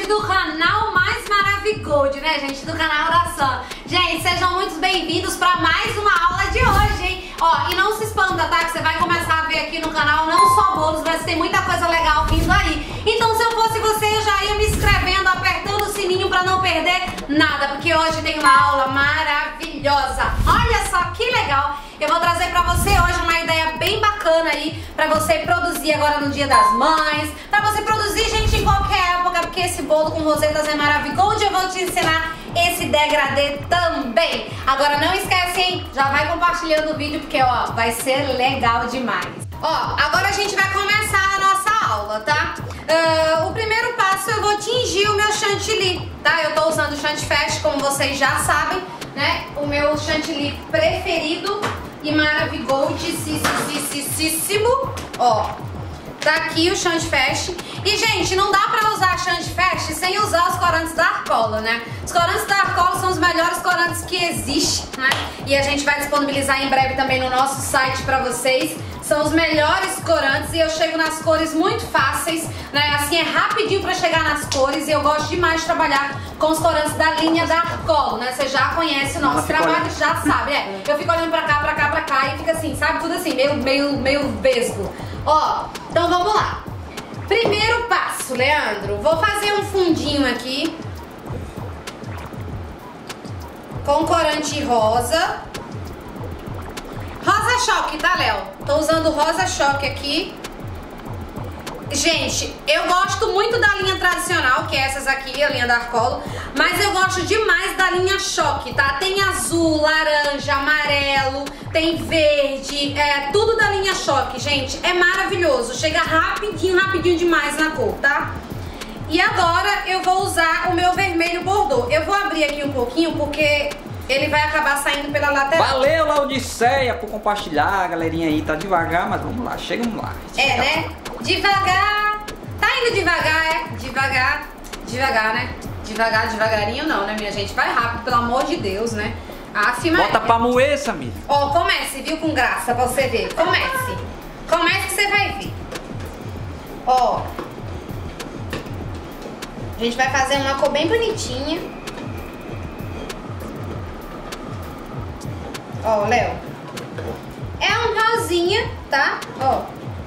hoje do canal Mais Maravigold, né, gente? Do canal da Sam. Gente, sejam muito bem-vindos para mais uma aula de hoje, hein? Ó, e não se espanta, tá? Que você vai começar a ver aqui no canal não só bolos, mas tem muita coisa legal vindo aí. Então, se eu fosse você, eu já ia me inscrevendo, apertando o sininho para não perder nada, porque hoje tem uma aula maravilhosa. Olha só que legal! Eu vou trazer pra você hoje uma ideia bem bacana aí pra você produzir agora no Dia das Mães, pra você produzir, gente, em qualquer época, porque esse bolo com rosetas é Maravigold. Eu vou te ensinar esse degradê também. Agora não esquece, hein? Já vai compartilhando o vídeo porque, ó, vai ser legal demais. Ó, agora a gente vai começar a nossa aula, tá? O primeiro passo, eu vou tingir o meu chantilly, tá? Eu tô usando o Chantifest, como vocês já sabem, né? O meu chantilly preferido e Maravigoldíssimo. Ó, tá aqui o Chantifest. E, gente, não dá pra usar Chantifest sem usar os corantes da Arcola, né? Os corantes da Arcola são os melhores corantes que existem, né? E a gente vai disponibilizar em breve também no nosso site pra vocês. São os melhores corantes e eu chego nas cores muito fáceis, né? Assim, é rapidinho pra chegar nas cores e eu gosto demais de trabalhar com os corantes da linha da Arcola, né? Você já conhece o nosso trabalho, já sabe, né? Eu fico olhando pra cá, pra cá, pra cá e fica assim, sabe? Tudo assim, meio vesgo. Ó, então vamos lá. Primeiro passo, Leandro. Vou fazer um fundinho aqui com corante rosa. Rosa choque, tá, Léo? Tô usando rosa choque aqui. Gente, eu gosto muito da linha tradicional, que é essas aqui, a linha da Arcola. Mas eu gosto demais da linha choque, tá? Tem azul, laranja, amarelo, tem verde, tudo da linha choque, gente. É maravilhoso, chega rapidinho, rapidinho demais na cor, tá? E agora eu vou usar o meu vermelho bordô. Eu vou abrir aqui um pouquinho, porque ele vai acabar saindo pela lateral. Valeu, Laodiceia, por compartilhar. A galerinha aí tá devagar, mas vamos lá, chegamos lá. É, né? Devagar. Tá indo devagar, é? Devagar, né? Devagar, devagarinho não, né, minha gente? Vai rápido, pelo amor de Deus, né? Bota pra moer, Samir. Ó, comece, viu, com graça, pra você ver. Comece. Comece que você vai ver. Ó. A gente vai fazer uma cor bem bonitinha. Ó, Léo. É um rosinha, tá? Ó.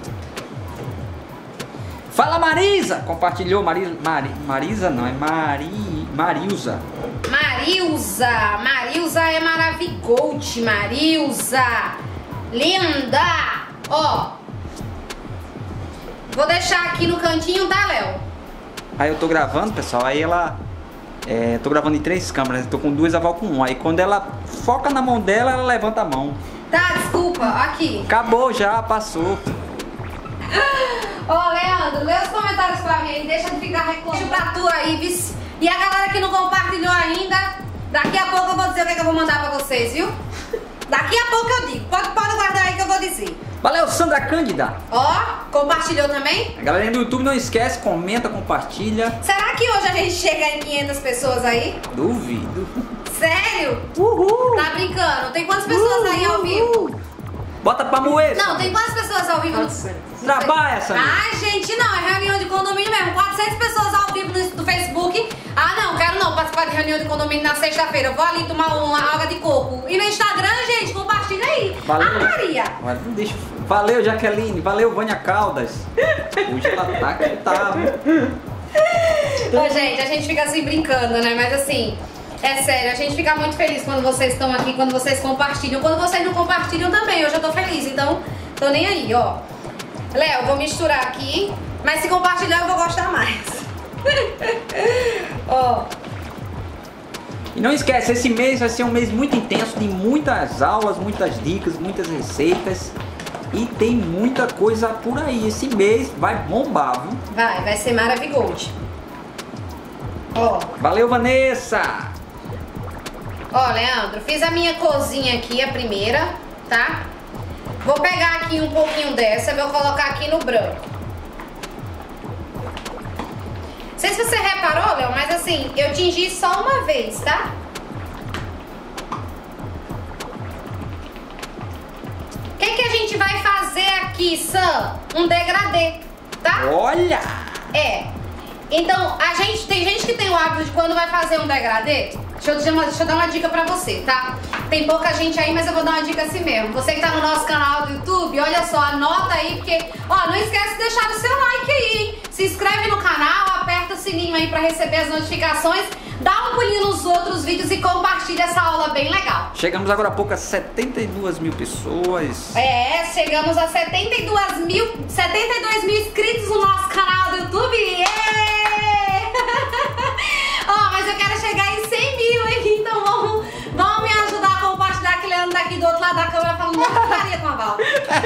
Fala, Marisa! Compartilhou, Marisa não, é Marilza. Marilza é Maravigold, Marilza. Linda! Ó. Vou deixar aqui no cantinho, tá, Léo? Aí eu tô gravando, pessoal, aí ela... tô gravando em 3 câmeras, tô com 2, a Val com 1. Aí quando ela foca na mão dela, ela levanta a mão. Tá, desculpa, aqui. Acabou já, passou. Ó, Leandro, lê os comentários pra mim aí, deixa de ficar reclamando pra tu aí, vice. E a galera que não compartilhou ainda, daqui a pouco eu vou dizer o que eu vou mandar pra vocês, viu? Daqui a pouco eu digo, pode guardar aí que eu vou dizer. Valeu, Sandra Cândida. Ó, compartilhou também? A galera do YouTube não esquece, comenta, compartilha. Será que hoje a gente chega em 500 pessoas aí? Duvido. Sério? Uhul. Tá brincando? Tem quantas pessoas aí ao vivo? Bota pra moer. Não, tem quantas pessoas ao vivo? Trabalha, Samir. Ai, gente, não, é reunião de condomínio mesmo. 400 pessoas ao vivo no Facebook. Ah, não, quero não participar de reunião de condomínio na sexta-feira. Eu vou ali tomar uma água de coco. E no Instagram, gente, compartilha aí. Valeu. Ah, Maria. Valeu, Jaqueline. Valeu, Vânia Caldas. Hoje ela tá que tá. Ô, gente, a gente fica assim brincando, né? Mas assim, é sério, a gente fica muito feliz quando vocês estão aqui, quando vocês compartilham. Quando vocês não compartilham também, eu já tô feliz. Então, tô nem aí, ó. Léo, vou misturar aqui, mas se compartilhar eu vou gostar mais. Ó. E não esquece, esse mês vai ser um mês muito intenso, de muitas aulas, muitas dicas, muitas receitas. E tem muita coisa por aí. Esse mês vai bombar, viu? Vai ser Maravigold. Ó. Valeu, Vanessa! Ó, Leandro, fiz a minha cozinha aqui, a primeira, tá? Vou pegar aqui um pouquinho dessa, vou colocar aqui no branco. Não sei se você reparou, Léo, mas assim, eu tingi só uma vez, tá? O que a gente vai fazer aqui, Sam? Um degradê, tá? Olha! É. Então, tem gente que tem o hábito de quando vai fazer um degradê. Deixa eu dar uma dica pra você, tá? Tem pouca gente aí, mas eu vou dar uma dica assim mesmo. Você que tá no nosso canal do YouTube, olha só, anota aí, porque, ó, não esquece de deixar o seu like aí, hein? Se inscreve no canal, aperta o sininho aí pra receber as notificações, dá um pulinho nos outros vídeos e compartilha essa aula bem legal. Chegamos agora há pouco a 72 mil pessoas. É, chegamos a 72 mil inscritos no nosso canal do YouTube. Ó, mas eu quero chegar em 100 mil aqui, então vamos me ajudar a compartilhar, que o Leandro daqui do outro lado da câmera falando uma putaria com a Val.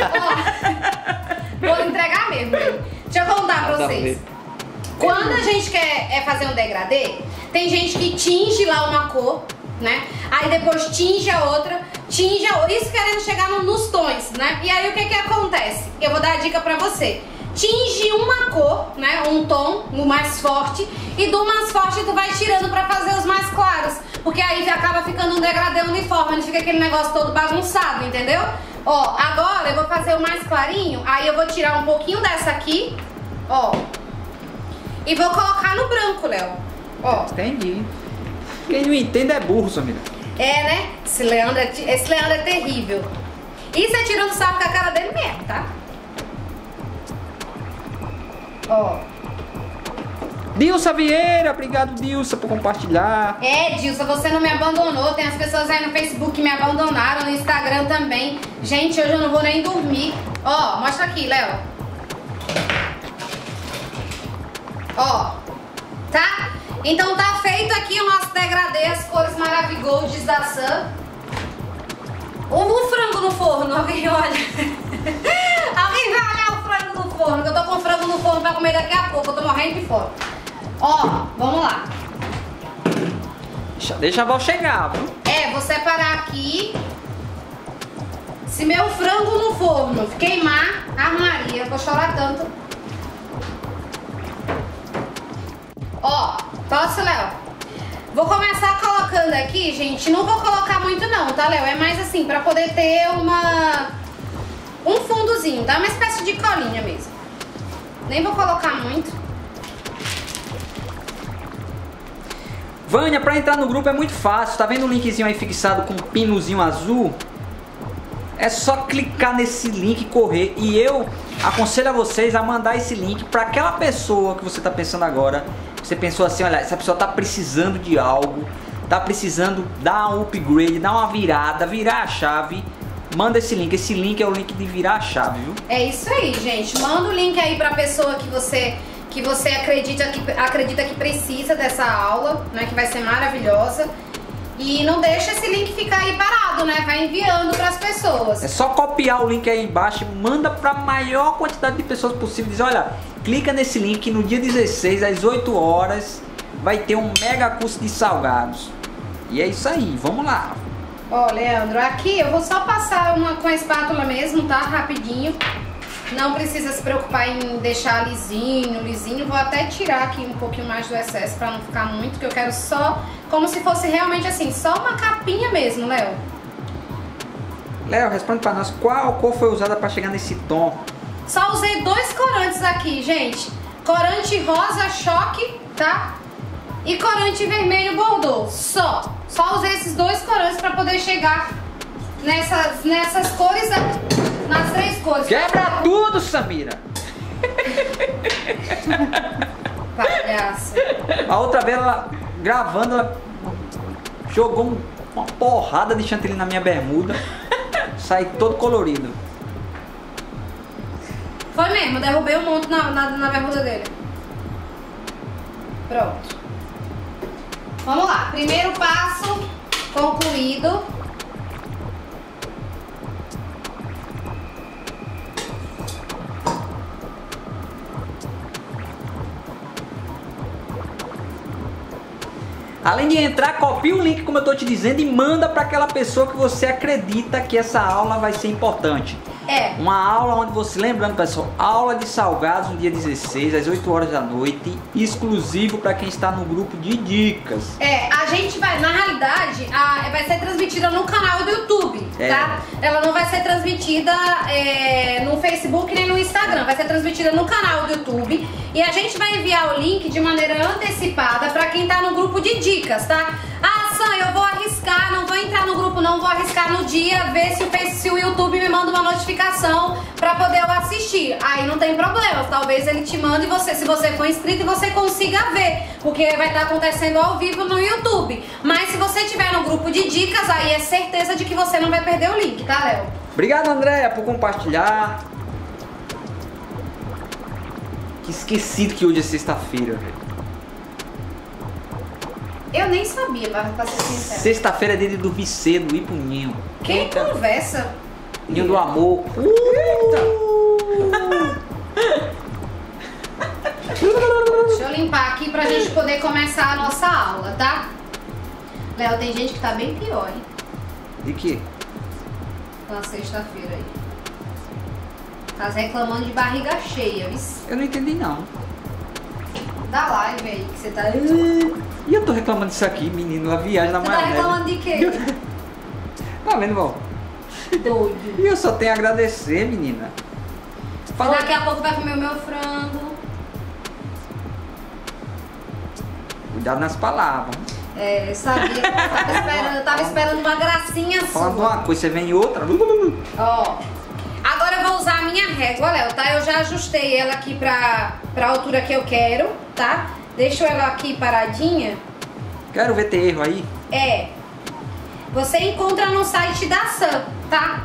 Vou entregar mesmo. Deixa eu contar pra vocês. Quando a gente quer fazer um degradê, tem gente que tinge lá uma cor, né? Aí depois tinge a outra, isso querendo chegar nos tons, né? E aí o que acontece? Eu vou dar a dica pra você. Tinge uma cor, né, um tom, o mais forte, e do mais forte tu vai tirando pra fazer os mais claros, porque aí acaba ficando um degradê uniforme, não fica aquele negócio todo bagunçado, entendeu? Ó, agora eu vou fazer o mais clarinho, aí eu vou tirar um pouquinho dessa aqui, ó, e vou colocar no branco, Léo, ó. Entendi. Quem não entende é burro, Samira. É, né? Esse Leandro é terrível. Isso é tirando sarro com a cara dele mesmo, tá? Ó. Dilsa Vieira, obrigado Dilsa por compartilhar. É, Dilsa, você não me abandonou. Tem as pessoas aí no Facebook que me abandonaram, no Instagram também. Gente, hoje eu não vou nem dormir. Ó, mostra aqui, Léo. Ó, tá? Então tá feito aqui o nosso degradê, as cores Maravigolds da Sam. O frango no forno, alguém olha. Alguém vai olhar o frango no forno, que eu tô com frango no forno pra comer daqui a pouco, eu tô morrendo de fome. Ó, vamos lá. Deixa a Val chegar, viu? É, vou separar aqui. Se meu frango no forno queimar, armaria, vou chorar tanto. Ó, posso, Léo? Vou começar colocando aqui, gente, não vou colocar muito não, tá, Léo? É mais assim, pra poder ter um fundozinho, tá? Uma espécie de colinha mesmo. Nem vou colocar muito. Vânia, pra entrar no grupo é muito fácil. Tá vendo o linkzinho aí fixado com um pinozinho azul? É só clicar nesse link e correr. E eu aconselho a vocês a mandar esse link pra aquela pessoa que você tá pensando agora. Você pensou assim, olha, essa pessoa tá precisando de algo, tá precisando dar um upgrade, dar uma virada, virar a chave. Manda esse link é o link de virar a chave, viu? É isso aí, gente. Manda o link aí pra pessoa que você acredita que precisa dessa aula, né? Que vai ser maravilhosa. E não deixa esse link ficar aí parado, né? Vai enviando pras pessoas. É só copiar o link aí embaixo e manda pra maior quantidade de pessoas possível. Diz, olha, clica nesse link no dia 16, às 8 horas, vai ter um mega curso de salgados. E é isso aí, vamos lá. Ó, Leandro, aqui eu vou só passar com a espátula mesmo, tá? Rapidinho. Não precisa se preocupar em deixar lisinho. Vou até tirar aqui um pouquinho mais do excesso pra não ficar muito, que eu quero só, como se fosse realmente assim, só uma capinha mesmo, Léo. Léo, responde pra nós, qual cor foi usada pra chegar nesse tom? Só usei 2 corantes aqui, gente. Corante rosa choque, tá? E corante vermelho bordô, só. Só usei esses 2 corantes pra poder chegar nessas cores aqui. Nas 3 cores. Quebra tudo, Samira! Palhaço. A outra vez, ela gravando, ela jogou uma porrada de chantilly na minha bermuda. Saí todo colorido. Foi mesmo, derrubei um monte na bermuda dele. Pronto. Vamos lá. Primeiro passo concluído. Além de entrar, copia o link como eu tô te dizendo e manda para aquela pessoa que você acredita que essa aula vai ser importante. É. Uma aula onde você, lembrando pessoal, aula de salgados no dia 16, às 8 horas da noite, exclusivo para quem está no grupo de dicas. A gente vai, na realidade, vai ser transmitida no canal do YouTube, tá? Ela não vai ser transmitida no Facebook nem no Instagram, vai ser transmitida no canal do YouTube e a gente vai enviar o link de maneira antecipada para quem tá no grupo de dicas, tá? Ah, Sam, eu vou arriscar, não vou entrar no grupo não, vou arriscar no dia, ver se o YouTube me manda uma notificação pra poder eu assistir. Aí não tem problema, talvez ele te mande se você for inscrito, você consiga ver, porque vai estar acontecendo ao vivo no YouTube. Mas se você estiver no grupo de dicas, aí é certeza de que você não vai perder o link, tá, Léo? Obrigado, Andréia, por compartilhar. Que esquecido que hoje é sexta-feira, velho. Eu nem sabia, pra ser sincero. Sexta-feira é dia de dormir cedo, ir pro ninho. Quem conversa? Ninho do amor. Deixa eu limpar aqui pra gente poder começar a nossa aula, tá? Léo, tem gente que tá bem pior, hein? De quê? Na sexta-feira aí. Tá reclamando de barriga cheia, viu? Eu não entendi não. Da live aí, que você tá... E eu tô reclamando disso aqui, menino, a viagem na Você tá maionese. reclamando de quê? Tá vendo, vó? Doido. E eu só tenho a agradecer, menina. Fala... Daqui a pouco vai comer o meu frango. Cuidado nas palavras. Sabia. Eu tava esperando uma gracinha sua. Falando uma coisa, você vem em outra. Ó. Agora eu vou usar a minha régua, Léo, tá? Eu já ajustei ela aqui pra altura que eu quero, tá? Deixo ela aqui paradinha. Quero ver ter erro aí. Você encontra no site da Sam, tá?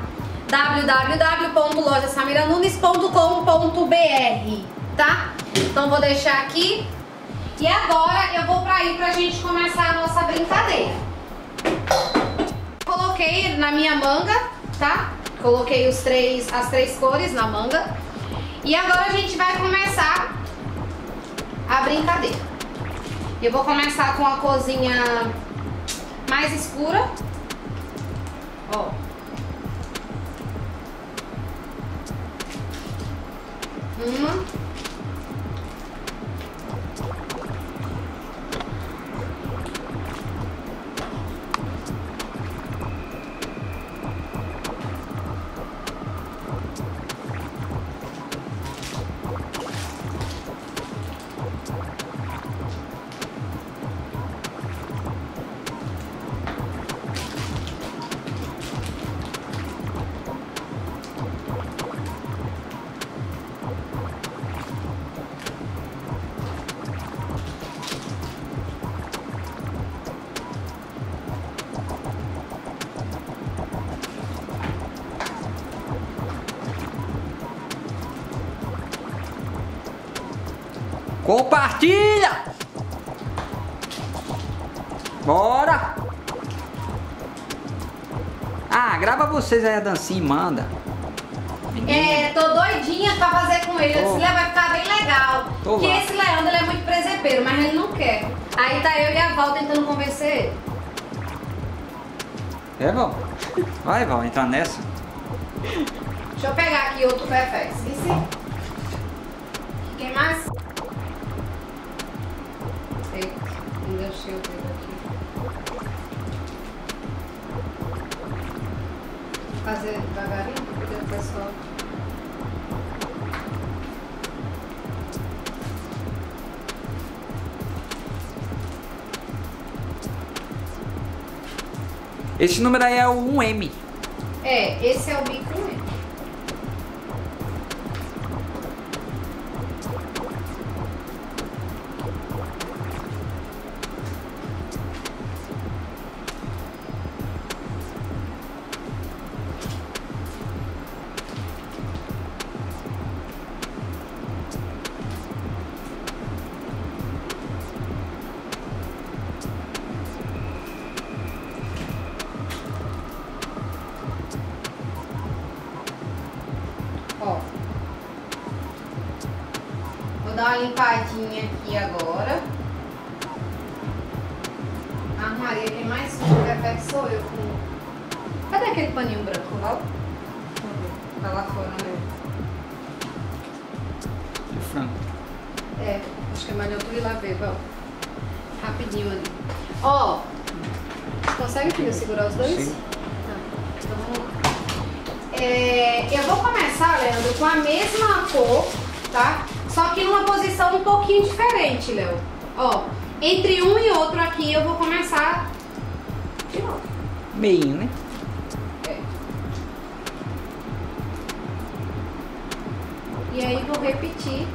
www.lojasamiranunes.com.br, tá? Então vou deixar aqui. E agora eu vou pra gente começar a nossa brincadeira. Coloquei na minha manga, tá? Coloquei as três cores na manga. E agora a gente vai começar a brincadeira. Eu vou começar com a corzinha mais escura. Ó. Uma. Compartilha! Bora! Grava vocês aí a dancinha e manda. Tô doidinha pra fazer com ele. Esse Léo vai ficar bem legal. Porque esse Leandro, ele é muito presepeiro, mas ele não quer. Aí tá eu e a Val tentando convencer ele. Val? Vai, Val, entrar nessa. Deixa eu pegar aqui outro Fefex. Quem mais? Eita, não deixei o dedo aqui. Fazer devagarinho, porque o pessoal... Esse número aí é o 1M. Esse é o bico 1M. Vou dar uma limpadinha aqui agora. A Maria, quem mais suja o café que sou eu. Cadê aquele paninho branco, Val? Tá lá fora, né? O frango. É, acho que é melhor tu ir lá ver, Val. Rapidinho ali. Ó, consegue, filho, segurar os dois? Sim. Tá, então vamos lá. Eu vou começar, Leandro, com a mesma cor, tá? Só que numa posição um pouquinho diferente, Léo. Ó, entre um e outro aqui eu vou começar de novo. Meinho, né? É. E aí vou repetir.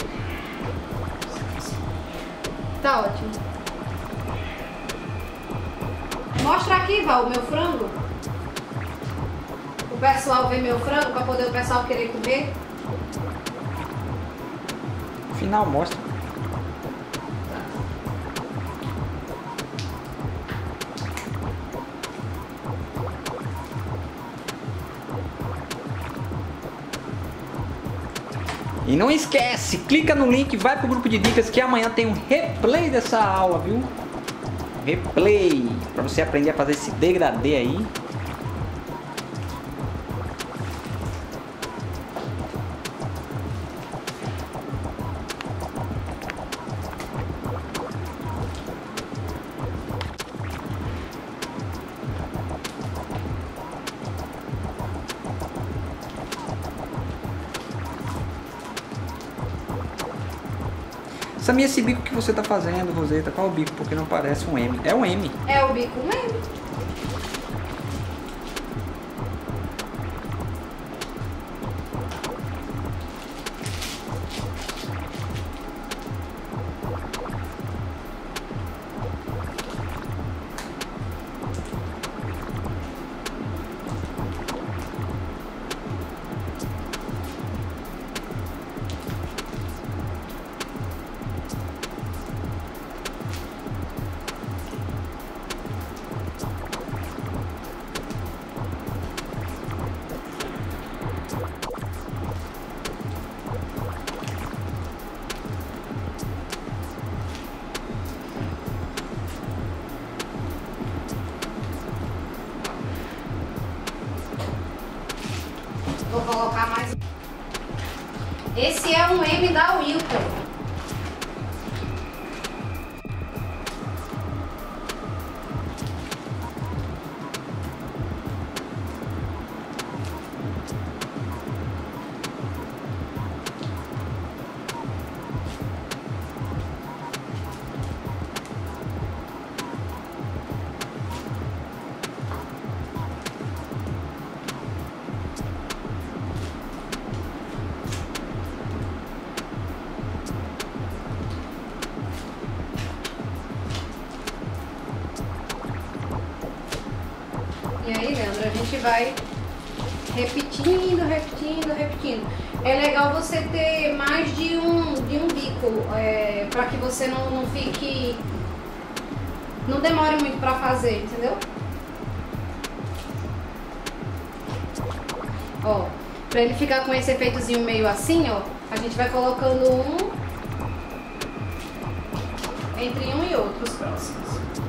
Tá ótimo. Mostra aqui, Val, o meu frango. O pessoal vê meu frango pra poder o pessoal querer comer. Final mostra. E não esquece, clica no link, vai pro grupo de dicas que amanhã tem um replay dessa aula, viu? Replay, para você aprender a fazer esse degradê aí. Samir, esse bico que você tá fazendo, Roseta, qual é o bico? Porque não parece um M. É um M. É o bico mesmo. Vou colocar mais. Esse é um M da Wilton. E aí, Leandro, a gente vai repetindo, repetindo, repetindo. É legal você ter mais de um bico, para que você não fique... Não demore muito para fazer, entendeu? Ó, pra ele ficar com esse efeitozinho meio assim, ó, a gente vai colocando um entre um e outro, os próximos.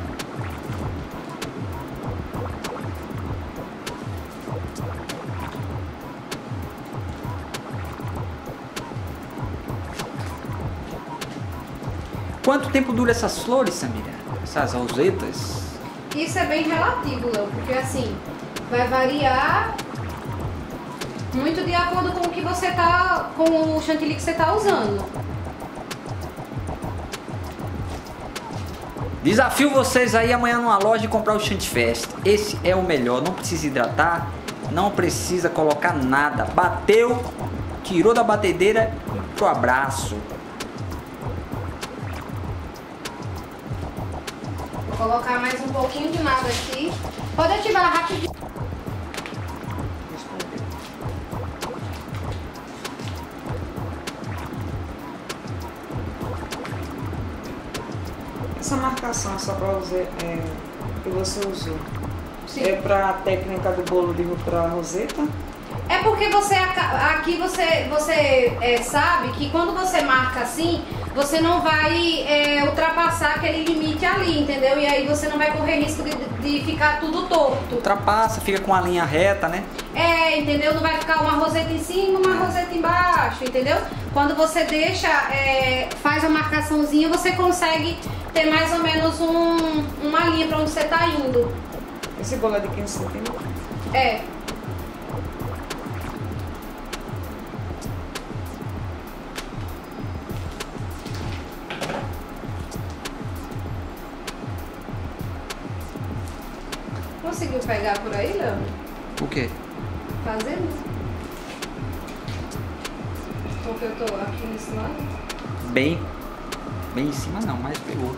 Quanto tempo dura essas flores, Samira? Essas rosetas? Isso é bem relativo, Léo, porque assim, vai variar muito de acordo com o que você tá, com o chantilly que você tá usando. Desafio vocês aí amanhã numa loja e comprar o Chantifest. Esse é o melhor, não precisa hidratar, não precisa colocar nada. Bateu, tirou da batedeira e pro abraço. Vou colocar mais um pouquinho de nada aqui. Pode ativar rapidinho. Essa marcação só para usar, que você usou, Sim. é para a técnica do bolo de para roseta? É porque você aqui você sabe que quando você marca assim, você não vai ultrapassar aquele limite ali, entendeu? E aí você não vai correr risco de ficar tudo torto. Ultrapassa, fica com a linha reta, né? Entendeu? Não vai ficar uma roseta em cima, uma roseta embaixo, entendeu? Quando você deixa, faz a marcaçãozinha, você consegue ter mais ou menos uma linha pra onde você tá indo. Esse bolo é de 15 centímetros? É. Conseguiu pegar por aí, Leandro? O quê? Fazendo? Porque eu tô aqui nesse lado. Bem em cima não, mas pegou.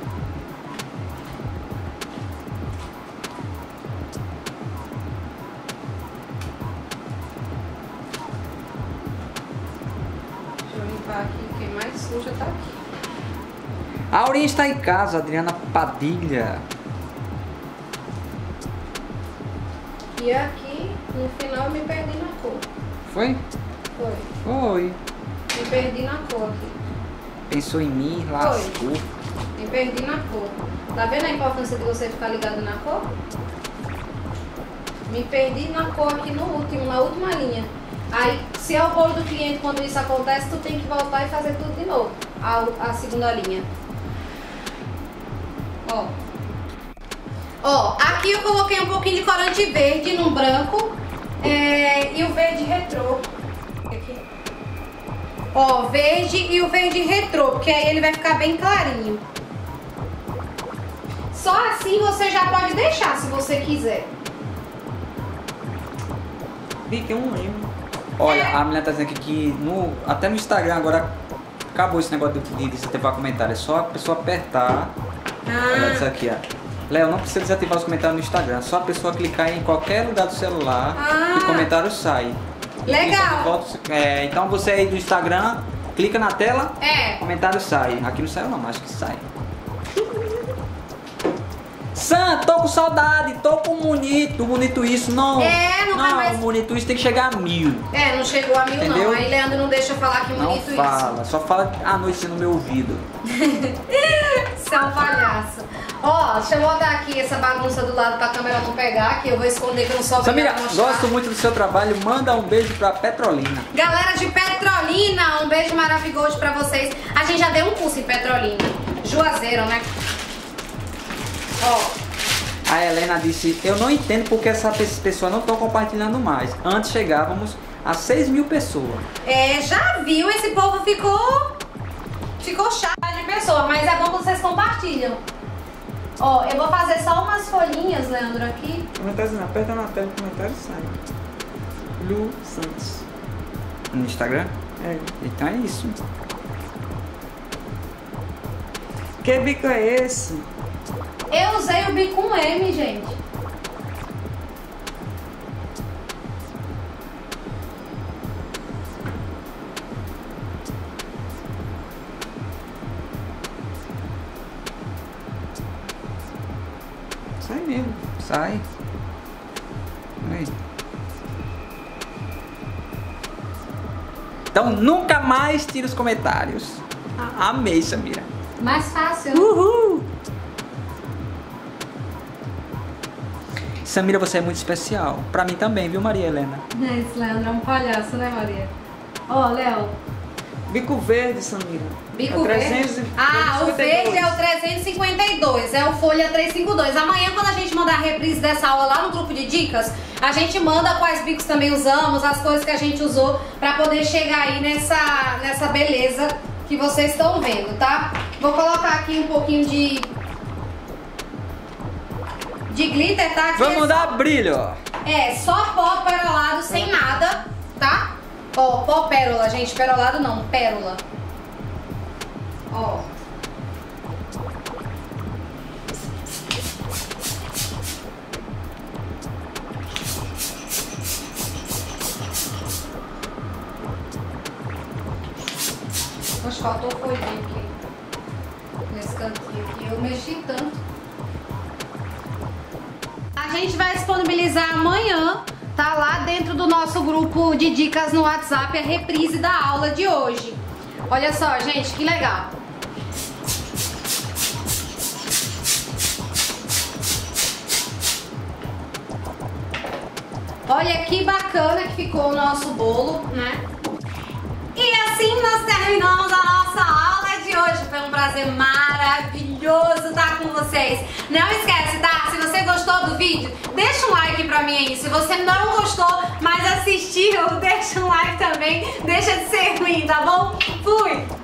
Deixa eu limpar aqui, quem mais suja tá aqui. A Aurinha está em casa, Adriana Padilha. E aqui, no final, eu me perdi na cor. Foi? Foi. Foi. Me perdi na cor aqui. Pensou em mim, lascou. Me perdi na cor. Tá vendo a importância de você ficar ligado na cor? Me perdi na cor aqui no último, na última linha. Aí, se é o bolo do cliente, quando isso acontece, tu tem que voltar e fazer tudo de novo. A segunda linha. Ó, aqui eu coloquei um pouquinho de corante verde no branco e o verde retrô. Aqui. Ó, verde e o verde retrô, porque aí ele vai ficar bem clarinho. Só assim você já pode deixar, se você quiser. Bico é um limo. Olha, a menina tá dizendo aqui que até no Instagram agora acabou esse negócio de desativar comentário. É só a pessoa apertar. Olha isso aqui, ó. Léo, não precisa desativar os comentários no Instagram. Só a pessoa clicar em qualquer lugar do celular e o comentário sai. Legal. Então você aí do Instagram, clica na tela, É. comentário sai. Aqui não saiu não, mas acho que sai. Sam, tô com saudade, tô com bonito isso, não. Não vai mais. Bonito isso tem que chegar a 1000. Não chegou a 1000 Entendeu? não. Aí Leandro não deixa eu falar que Não bonito isso. fala, só fala à noite no meu ouvido. Você é um palhaço. Ó, deixa eu botar aqui essa bagunça do lado pra câmera não pegar, que eu vou esconder que eu não sou Samira, obrigada a mostrar. gosto muito do seu trabalho, manda um beijo pra Petrolina. Galera de Petrolina, um beijo maravilhoso pra vocês. A gente já deu um curso em Petrolina. Juazeiro, né? Ó. A Helena disse, eu não entendo porque essas pessoas não estão compartilhando mais. Antes chegávamos a 6.000 pessoas. Já viu, esse povo ficou chato de pessoa, mas é bom que vocês compartilham. Ó, eu vou fazer só umas folhinhas, Leandro, aqui. Comentário dizendo, aperta na tela, o comentário sai. Lu Santos. No Instagram? É. Então é isso. Que bico é esse? Eu usei o bico com M, gente. Sai mesmo. Sai. Aí. Então nunca mais tira os comentários. Amei, Samira. Mais fácil. Uhul! Samira, você é muito especial. Pra mim também, viu, Maria Helena? Esse Leandro é um palhaço, né, Maria? Ó, Léo. Bico verde, Samira. Bico é verde? O verde é o 352, é o folha 352. Amanhã, quando a gente mandar a reprise dessa aula lá no grupo de dicas, a gente manda quais bicos também usamos, as coisas que a gente usou, pra poder chegar aí nessa beleza que vocês estão vendo, tá? Vou colocar aqui um pouquinho de glitter, tá? Vamos dar brilho, ó. Só pó perolado, sem nada, tá? Ó, pó pérola, gente, perolado não, pérola. Ó. Poxa, faltou folhinha aqui. Nesse cantinho aqui, eu mexi tanto. A gente vai disponibilizar amanhã, tá lá dentro do nosso grupo de dicas no WhatsApp, a reprise da aula de hoje. Olha só, gente, que legal. Olha que bacana que ficou o nosso bolo, né? E assim nós terminamos a nossa aula de hoje. Foi um prazer maravilhoso estar com vocês. Não esquece, tá? Se você gostou do vídeo, deixa um like pra mim aí. Se você não gostou, mas assistiu, deixa um like também. Deixa de ser ruim, tá bom? Fui!